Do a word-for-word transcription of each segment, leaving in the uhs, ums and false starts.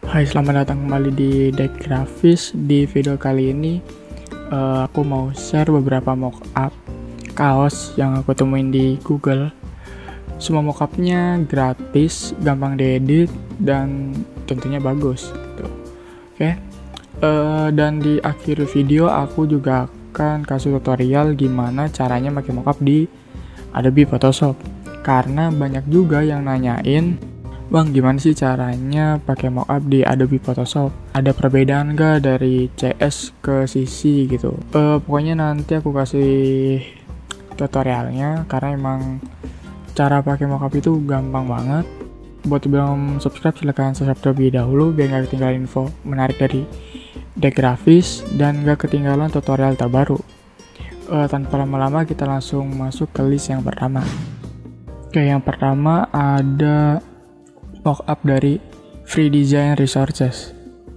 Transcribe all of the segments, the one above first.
Hai, selamat datang kembali di Deck Grafis. Di video kali ini uh, aku mau share beberapa mockup kaos yang aku temuin di Google. Semua mockupnya gratis, gampang diedit, dan tentunya bagus gitu. Oke, uh, dan di akhir video aku juga akan kasih tutorial gimana caranya pakai mockup di Adobe Photoshop. Karena banyak juga yang nanyain, Bang, gimana sih caranya pakai mockup di Adobe Photoshop? Ada perbedaan nggak dari C S ke C C gitu? Uh, pokoknya nanti aku kasih tutorialnya karena emang cara pakai mockup itu gampang banget. Buat yang belum subscribe silahkan subscribe terlebih dahulu biar nggak ketinggalan info menarik dari Deck Grafis dan nggak ketinggalan tutorial terbaru. Uh, tanpa lama-lama kita langsung masuk ke list yang pertama. Oke, yang pertama ada mockup dari Free Design Resources.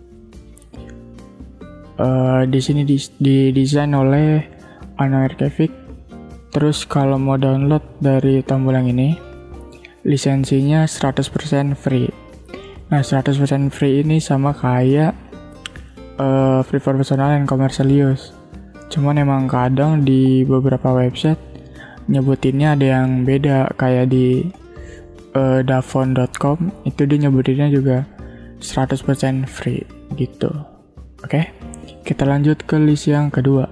Uh, di sini di, di desain oleh Anoerkevik. Terus kalau mau download dari tombol yang ini, lisensinya seratus persen free. Nah, seratus persen free ini sama kayak uh, free for personal and commercial use. Cuman emang kadang di beberapa website nyebutinnya ada yang beda, kayak di Uh, davon dot com itu dia nyebutinnya juga seratus persen free gitu. Oke, kita lanjut ke list yang kedua.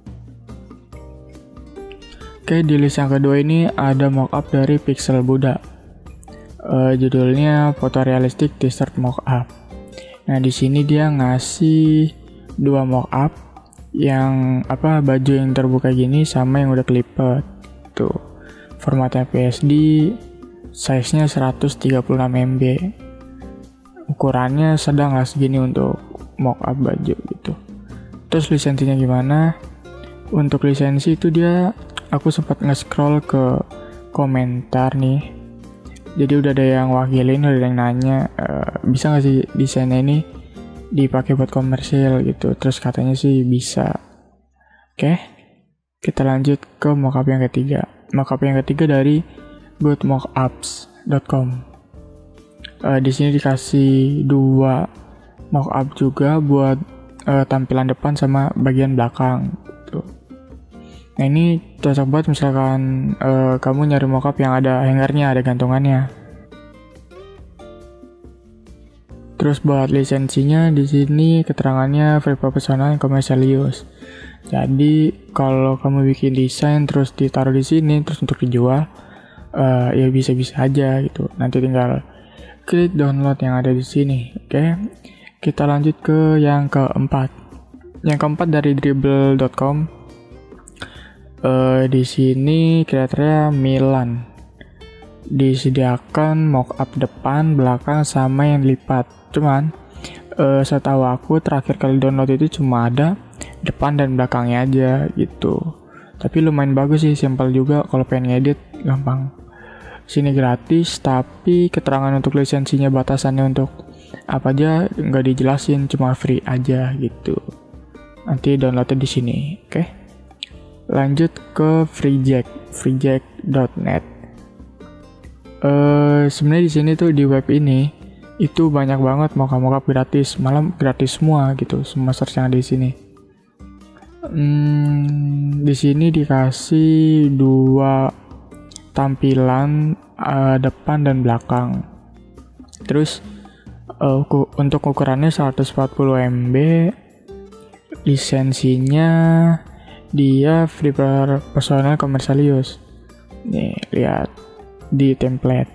Oke, di list yang kedua ini ada mockup dari Pixel Buddha. Uh, judulnya Photorealistic T-shirt Mockup. Nah, di sini dia ngasih dua mockup, yang apa baju yang terbuka gini sama yang udah kelipet. Tuh, formatnya P S D. Size-nya seratus tiga puluh enam M B. Ukurannya sedang lah segini untuk mockup baju gitu. Terus lisensinya gimana? Untuk lisensi itu dia, aku sempat nge-scroll ke komentar nih. Jadi udah ada yang wakilin, udah ada yang nanya, e, bisa nggak sih desainnya ini dipakai buat komersil gitu. Terus katanya sih bisa. Oke, kita lanjut ke mockup yang ketiga. Mockup yang ketiga dari good mockups dot com. Uh, di sini dikasih dua mockup juga buat uh, tampilan depan sama bagian belakang. Gitu. Nah, ini cocok banget misalkan uh, kamu nyari mockup yang ada hangernya, ada gantungannya. Terus buat lisensinya di sini keterangannya free professional and commercial use. Jadi kalau kamu bikin desain terus ditaruh di sini terus untuk dijual, Uh, ya bisa-bisa aja gitu. Nanti tinggal klik download yang ada di sini. Oke, kita lanjut ke yang keempat. Yang keempat dari dribble dot com. Uh, di sini kreatornya Milan. Disediakan mockup depan, belakang, sama yang lipat. Cuman uh, setahu aku terakhir kali download itu cuma ada depan dan belakangnya aja gitu. Tapi lumayan bagus sih, simpel juga kalau pengen ngedit, gampang. Sini gratis, tapi keterangan untuk lisensinya batasannya untuk apa aja nggak dijelasin, cuma free aja gitu. Nanti downloadnya di sini, oke? Lanjut ke freejack, freejack dot net. Uh, Sebenarnya di sini tuh di web ini itu banyak banget mockup-mockup gratis, malah gratis semua gitu, semua search yang ada di sini. Hmm, di sini dikasih dua tampilan uh, depan dan belakang. Terus uh, untuk ukurannya seratus empat puluh M B. Lisensinya dia free per personal commercial use. Nih, lihat di template.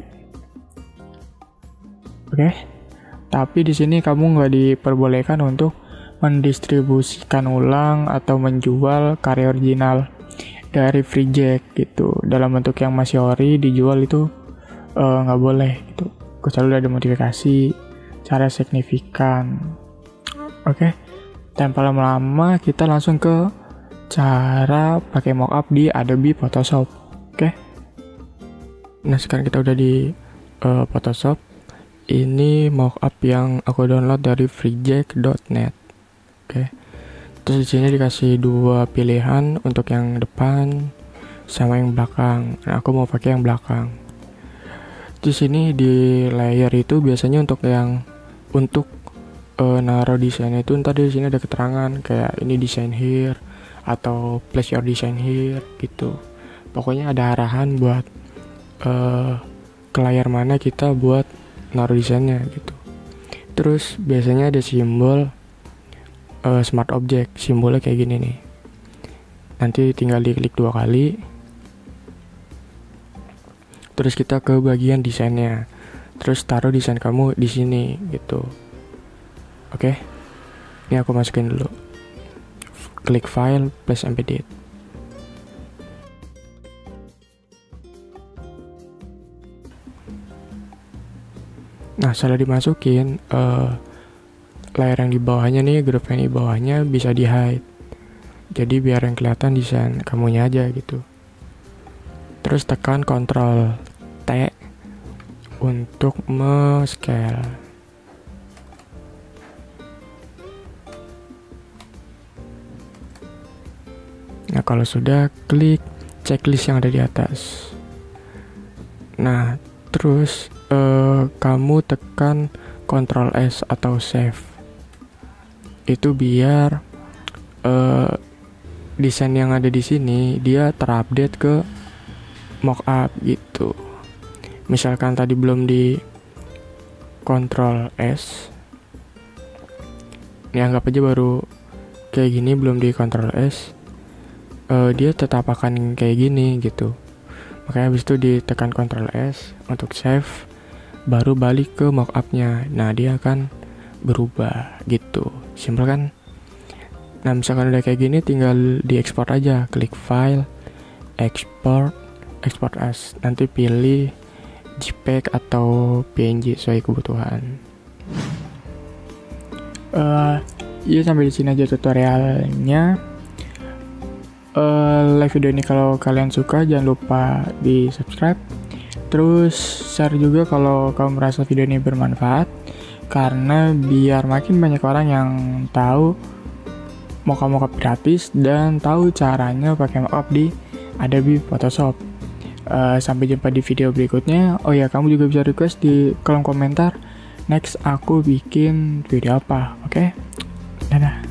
Oke. Tapi di sini kamu nggak diperbolehkan untuk mendistribusikan ulang atau menjual karya original dari freejack gitu dalam bentuk yang masih ori dijual itu nggak uh, boleh gitu, kecuali udah ada modifikasi cara signifikan. Oke, okay. Tanpa lama-lama kita langsung ke cara pakai mockup di Adobe Photoshop. Oke, okay. Nah sekarang kita udah di uh, Photoshop. Ini mockup yang aku download dari freejack dot net. Oke. Okay. Terus di sini dikasih dua pilihan untuk yang depan sama yang belakang. Nah, aku mau pakai yang belakang. Di sini di layer itu biasanya untuk yang untuk uh, naruh desainnya itu ntar di sini ada keterangan kayak ini design here atau place your design here gitu. Pokoknya ada arahan buat uh, ke layar mana kita buat naruh desainnya gitu. Terus biasanya ada simbol uh, smart object, simbolnya kayak gini nih. Nanti tinggal diklik dua kali. Terus kita ke bagian desainnya. Terus taruh desain kamu di sini gitu. Oke. Ini aku masukin dulu. Klik file, place embedded. Nah, setelah dimasukin, uh, layar yang di bawahnya nih, grup yang di bawahnya bisa di hide. Jadi biar yang kelihatan desain kamunya aja gitu. Terus tekan Ctrl T untuk me-scale. Nah, kalau sudah, klik checklist yang ada di atas. Nah, terus Uh, kamu tekan Ctrl S atau save. Itu biar uh, desain yang ada di sini dia terupdate ke mockup gitu. Misalkan tadi belum di Ctrl S, ini anggap aja baru kayak gini, belum di Ctrl S, uh, dia tetap akan kayak gini gitu. Makanya habis itu ditekan Ctrl S untuk save, baru balik ke mockupnya. Nah, dia akan berubah gitu. Simpel kan? Nah, misalkan udah kayak gini, tinggal diekspor aja. Klik file, export, export as. Nanti pilih J P G atau P N G sesuai kebutuhan. Uh, ya sampai di sini aja tutorialnya. Uh, live video ini kalau kalian suka jangan lupa di subscribe. Terus share juga kalau kamu merasa video ini bermanfaat, karena biar makin banyak orang yang tahu mockup-mockup gratis dan tahu caranya pakai mockup di Adobe Photoshop. Uh, sampai jumpa di video berikutnya. Oh ya, kamu juga bisa request di kolom komentar next aku bikin video apa. Oke, okay? Dadah.